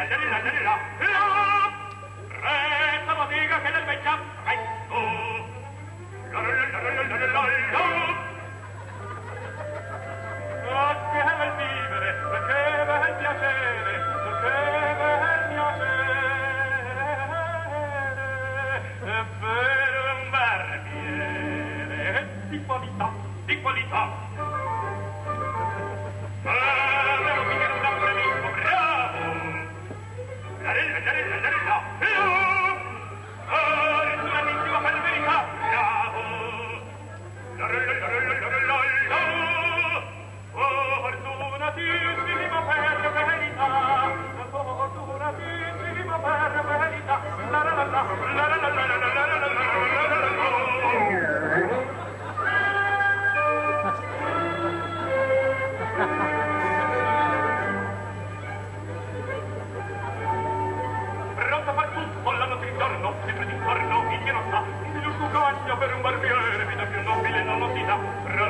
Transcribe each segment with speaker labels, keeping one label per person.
Speaker 1: Resta bottega che nel beccia, vai, oh, che bel vivere, che bel piacere, che bel piacere, per un barbiere di qualità, di qualità. Bravo, fortunatissimo per verità, bravo, fortunatissimo per verità, fortunatissimo per verità, la la la la la la la la la la la. Pronto a far tutto, la notte di giorno, sempre d'intorno, chi non sa, il suo cagno per un barbiere, vita più nobile non lo si dà.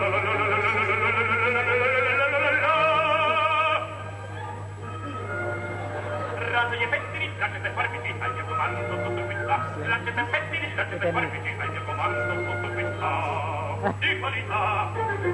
Speaker 1: Raggio e pettini, lasciate farmiti, al mio comando sotto questa. Lasciate pettini, lasciate farmiti, al mio comando sotto questa. Di qualità.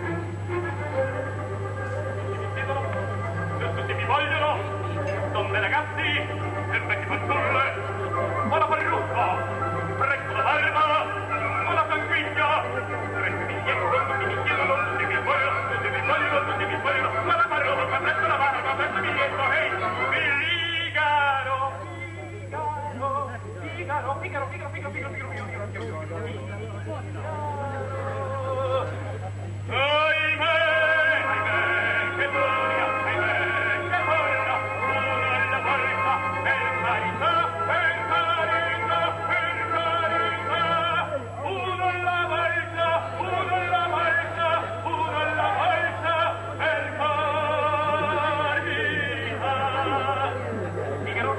Speaker 1: Tutti mi vogliono, donne ragazzi, e vecchi fanciulle, ho la parrucca, presto la barba, ho la conquiglia, presto mi chiedono, tutti mi chiedono, tutti mi vogliono, tutti mi vogliono, tutti mi vogliono, ho la parrucca, presto la barba, presto mi chiedono, ehi, Figaro, Figaro, Figaro, Figaro, Figaro, Figaro, Figaro, ahimè, che gloria, ahimè, che gloria, una alla volta, per carità, per carità, per carità, uno alla volta, uno alla volta, uno alla volta, per carità. Figaro,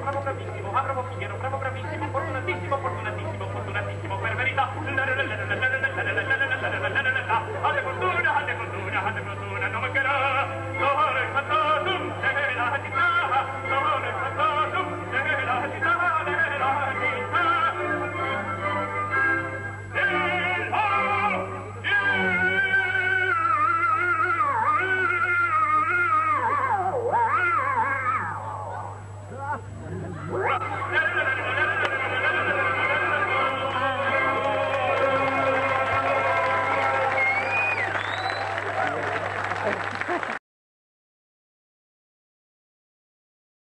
Speaker 1: bravo, bravissimo, fortunatissimo, fortunatissimo, fortunatissimo, per verità.